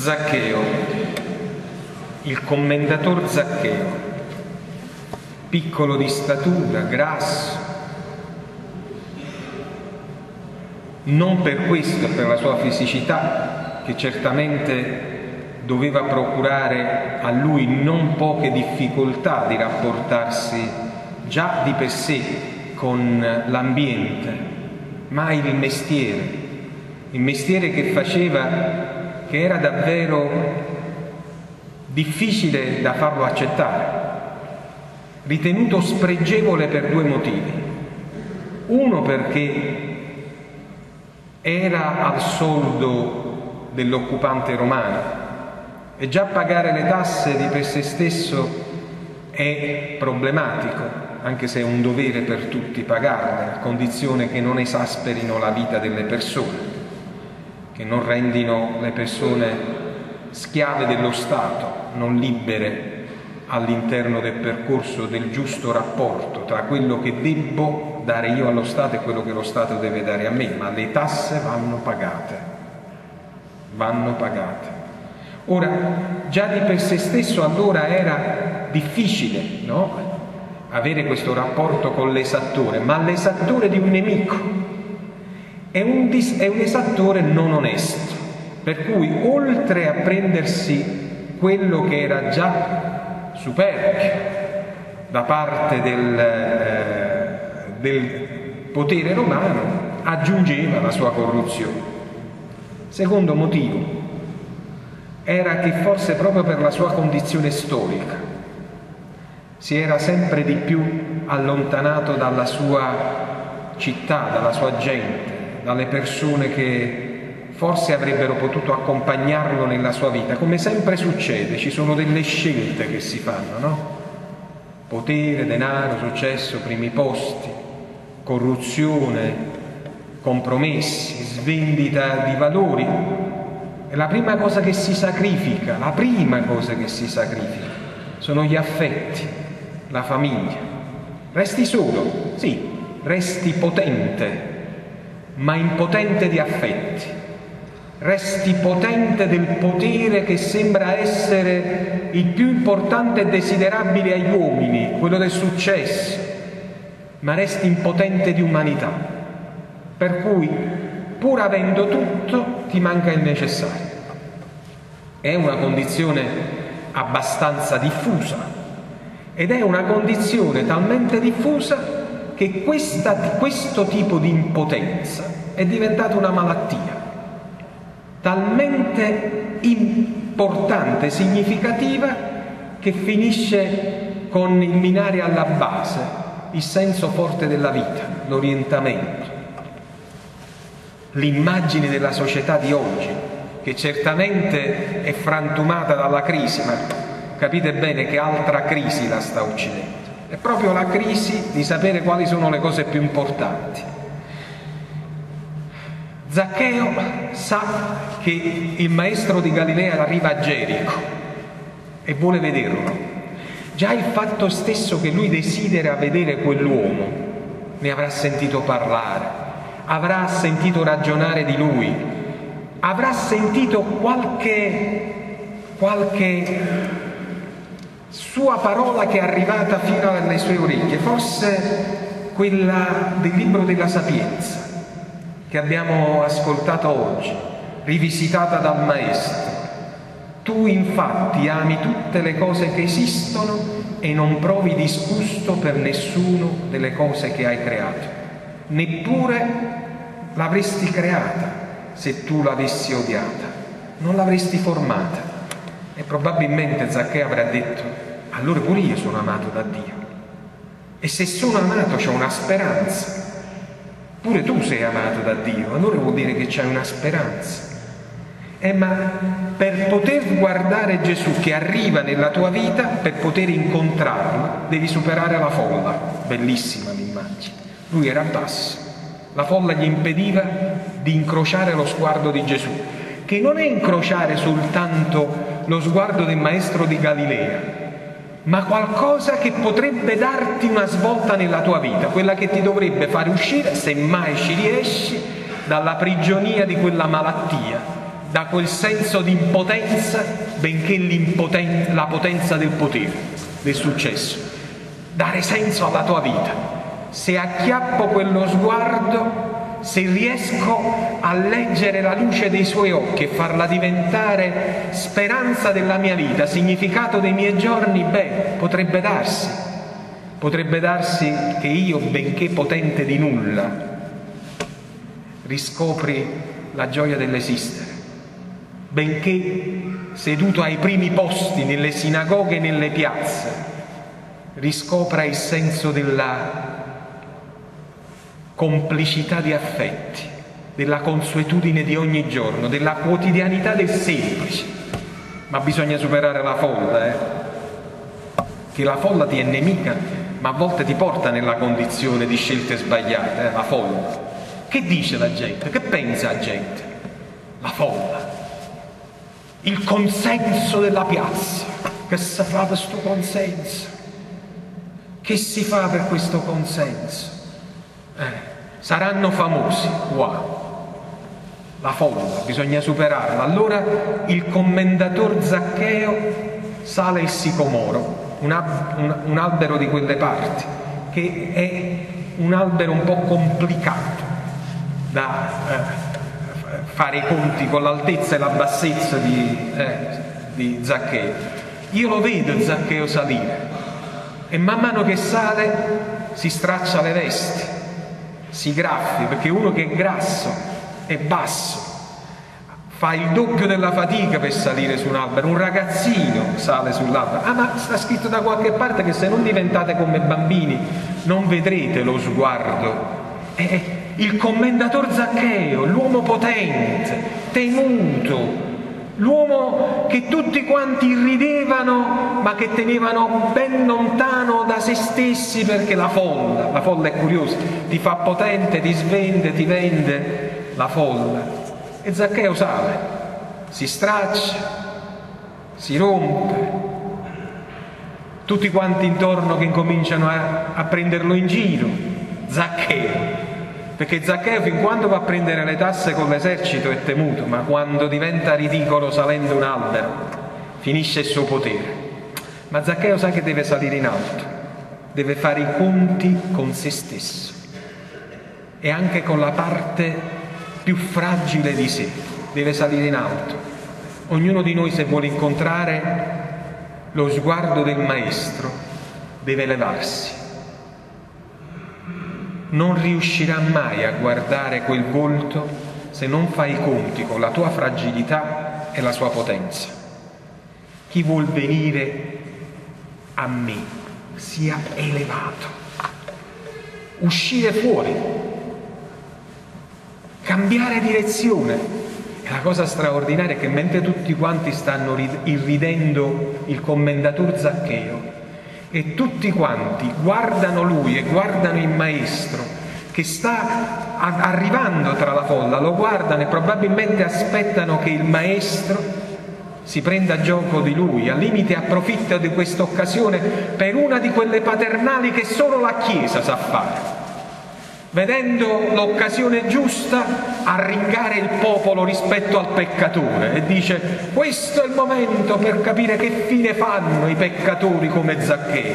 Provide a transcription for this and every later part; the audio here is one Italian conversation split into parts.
Zaccheo, il commendator Zaccheo, piccolo di statura, grasso, non per questo, per la sua fisicità, che certamente doveva procurare a lui non poche difficoltà di rapportarsi già di per sé con l'ambiente, ma il mestiere che faceva, che era davvero difficile da farlo accettare, ritenuto spregevole per due motivi. Uno, perché era al soldo dell'occupante romano e già pagare le tasse di per sé stesso è problematico, anche se è un dovere per tutti pagarle, a condizione che non esasperino la vita delle persone, che non rendino le persone schiave dello Stato, non libere all'interno del percorso del giusto rapporto tra quello che debbo dare io allo Stato e quello che lo Stato deve dare a me, ma le tasse vanno pagate. Ora, già di per sé stesso allora era difficile, no? Avere questo rapporto con l'esattore, ma l'esattore di un nemico. È un esattore non onesto, per cui oltre a prendersi quello che era già superbio da parte del potere romano, aggiungeva la sua corruzione. Secondo motivo era che forse proprio per la sua condizione storica si era sempre di più allontanato dalla sua città, dalla sua gente, dalle persone che forse avrebbero potuto accompagnarlo nella sua vita. Come sempre succede, ci sono delle scelte che si fanno, no? Potere, denaro, successo, primi posti, corruzione, compromessi, svendita di valori. E la prima cosa che si sacrifica, sono gli affetti, la famiglia. Resti solo, sì, resti potente, ma impotente di affetti. Resti potente del potere che sembra essere il più importante e desiderabile agli uomini, quello del successo, ma resti impotente di umanità, per cui pur avendo tutto ti manca il necessario. È una condizione abbastanza diffusa ed è una condizione talmente diffusa che questo tipo di impotenza è diventata una malattia talmente importante, significativa, che finisce con il minare alla base il senso forte della vita, l'orientamento, l'immagine della società di oggi, che certamente è frantumata dalla crisi, ma capite bene che altra crisi la sta uccidendo. È proprio la crisi di sapere quali sono le cose più importanti. Zaccheo sa che il maestro di Galilea arriva a Gerico e vuole vederlo. Già il fatto stesso che lui desidera vedere quell'uomo, ne avrà sentito parlare, avrà sentito ragionare di lui, avrà sentito qualche sua parola che è arrivata fino alle sue orecchie, forse quella del libro della Sapienza che abbiamo ascoltato oggi, rivisitata dal Maestro. Tu infatti ami tutte le cose che esistono e non provi disgusto per nessuno delle cose che hai creato, neppure l'avresti creata se tu l'avessi odiata, non l'avresti formata. E probabilmente Zaccheo avrà detto: allora pure io sono amato da Dio, e se sono amato c'ho una speranza. Pure tu sei amato da Dio, allora vuol dire che c'hai una speranza. Ma per poter guardare Gesù che arriva nella tua vita, per poter incontrarlo, devi superare la folla. Bellissima l'immagine. Lui era basso, la folla gli impediva di incrociare lo sguardo di Gesù, che non è incrociare soltanto lo sguardo del maestro di Galilea, ma qualcosa che potrebbe darti una svolta nella tua vita, quella che ti dovrebbe fare uscire, se mai ci riesci, dalla prigionia di quella malattia, da quel senso di impotenza, benché la potenza del potere, del successo. Dare senso alla tua vita. Se acchiappo quello sguardo, se riesco a leggere la luce dei suoi occhi e farla diventare speranza della mia vita, significato dei miei giorni, potrebbe darsi che io, benché potente di nulla, riscopri la gioia dell'esistere, benché seduto ai primi posti nelle sinagoghe e nelle piazze, riscopra il senso della complicità di affetti, della consuetudine di ogni giorno, della quotidianità del semplice. Ma bisogna superare la folla, che la folla ti è nemica, ma a volte ti porta nella condizione di scelte sbagliate, la folla. Che dice la gente? Che pensa la gente? La folla. Il consenso della piazza. Che si fa per questo consenso? Che si fa per questo consenso? Saranno famosi, wow. La folla, bisogna superarla. Allora il commendator Zaccheo sale il sicomoro, un albero di quelle parti, che è un albero un po' complicato da fare i conti con l'altezza e la bassezza di Zaccheo. Io lo vedo Zaccheo salire e man mano che sale si straccia le vesti, si graffia, perché uno che è grasso e basso fa il doppio della fatica per salire su un albero. Un ragazzino sale sull'albero. Ma sta scritto da qualche parte che se non diventate come bambini non vedrete lo sguardo. Il commendator Zaccheo, l'uomo potente, temuto, l'uomo che tutti quanti irridevano ma che tenevano ben lontano da se stessi, perché la folla è curiosa, ti fa potente, ti svende, ti vende la folla. E Zaccheo sale, si straccia, si rompe, tutti quanti intorno che incominciano a prenderlo in giro. Zaccheo, perché Zaccheo fin quando va a prendere le tasse con l'esercito è temuto, ma quando diventa ridicolo salendo un albero finisce il suo potere. Ma Zaccheo sa che deve salire in alto, deve fare i conti con se stesso e anche con la parte più fragile di sé, deve salire in alto. Ognuno di noi, se vuole incontrare lo sguardo del Maestro, deve elevarsi. Non riuscirà mai a guardare quel volto se non fai i conti con la tua fragilità e la sua potenza. Chi vuol venire a me sia elevato, uscire fuori, cambiare direzione. E la cosa straordinaria è che mentre tutti quanti stanno irridendo il commendator Zaccheo e tutti quanti guardano lui e guardano il Maestro che sta arrivando tra la folla, lo guardano e probabilmente aspettano che il Maestro si prenda gioco di lui, al limite approfitta di questa occasione per una di quelle paternali che solo la Chiesa sa fare. Vedendo l'occasione giusta, arringare il popolo rispetto al peccatore e dice: questo è il momento per capire che fine fanno i peccatori come Zaccheo.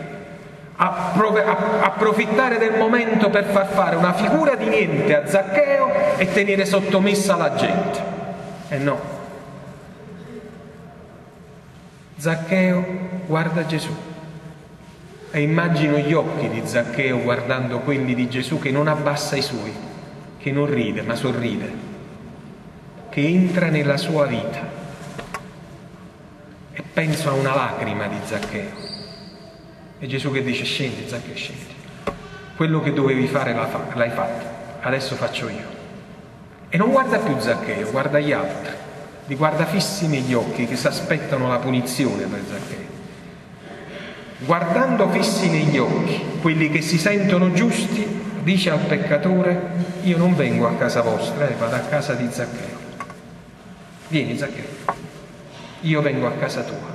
Approfittare del momento per far fare una figura di niente a Zaccheo e tenere sottomessa la gente. E no. Zaccheo guarda Gesù. E immagino gli occhi di Zaccheo guardando quelli di Gesù, che non abbassa i suoi, che non ride ma sorride, che entra nella sua vita. E penso a una lacrima di Zaccheo. E Gesù che dice: scendi Zaccheo, scendi. Quello che dovevi fare l'hai fatto, adesso faccio io. E non guarda più Zaccheo, guarda gli altri, li guarda fissi negli occhi che si aspettano la punizione per Zaccheo. Guardando fissi negli occhi quelli che si sentono giusti, dice al peccatore: io non vengo a casa vostra, vado a casa di Zaccheo. Vieni Zaccheo, io vengo a casa tua.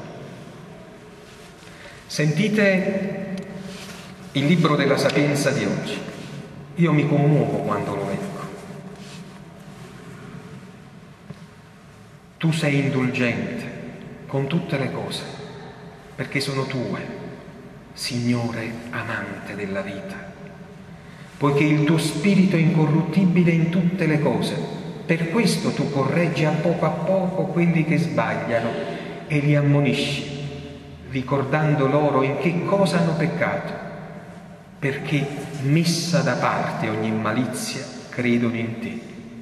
Sentite il libro della Sapienza di oggi. Io mi commuovo quando lo leggo. Tu sei indulgente con tutte le cose, perché sono tue, Signore amante della vita. Poiché il tuo spirito è incorruttibile in tutte le cose, per questo tu correggi a poco quelli che sbagliano e li ammonisci, ricordando loro in che cosa hanno peccato, perché messa da parte ogni malizia credono in te.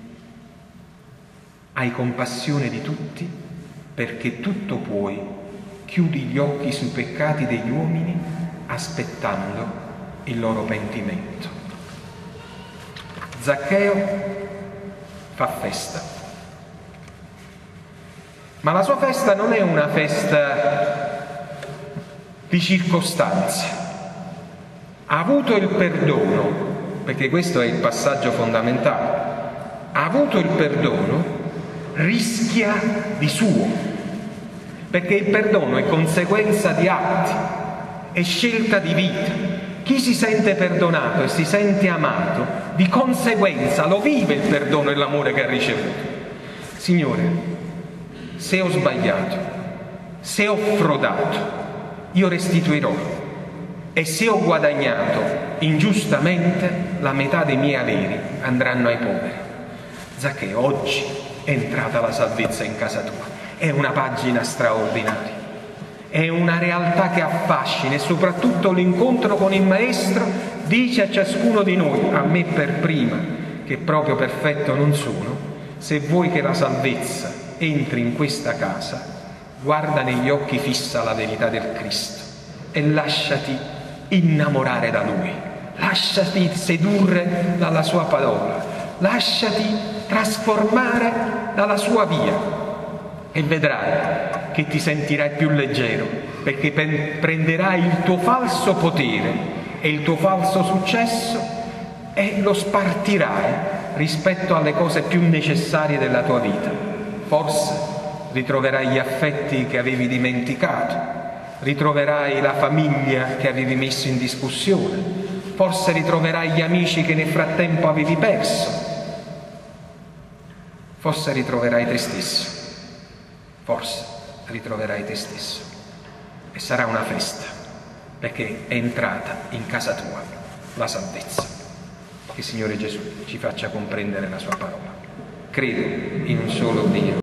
Hai compassione di tutti, perché tutto puoi, chiudi gli occhi sui peccati degli uomini, aspettando il loro pentimento. Zaccheo fa festa, ma la sua festa non è una festa di circostanze. Ha avuto il perdono, perché questo è il passaggio fondamentale, ha avuto il perdono, rischia di suo, perché il perdono è conseguenza di atti, è scelta di vita. Chi si sente perdonato e si sente amato, di conseguenza lo vive il perdono e l'amore che ha ricevuto. Signore, se ho sbagliato, se ho frodato, io restituirò, e se ho guadagnato ingiustamente, la metà dei miei averi andranno ai poveri. Zaccheo, oggi è entrata la salvezza in casa tua. È una pagina straordinaria, è una realtà che affascina, e soprattutto l'incontro con il Maestro dice a ciascuno di noi, a me per prima, che proprio perfetto non sono: se vuoi che la salvezza entri in questa casa, guarda negli occhi fissa la verità del Cristo e lasciati innamorare da Lui, lasciati sedurre dalla Sua parola, lasciati trasformare dalla Sua via, e vedrai che ti sentirai più leggero, perché prenderai il tuo falso potere e il tuo falso successo e lo spartirai rispetto alle cose più necessarie della tua vita. Forse ritroverai gli affetti che avevi dimenticato, ritroverai la famiglia che avevi messo in discussione, forse ritroverai gli amici che nel frattempo avevi perso, forse ritroverai te stesso. Forse ritroverai te stesso, e sarà una festa, perché è entrata in casa tua la salvezza. Che il Signore Gesù ci faccia comprendere la sua parola. Credo in un solo Dio.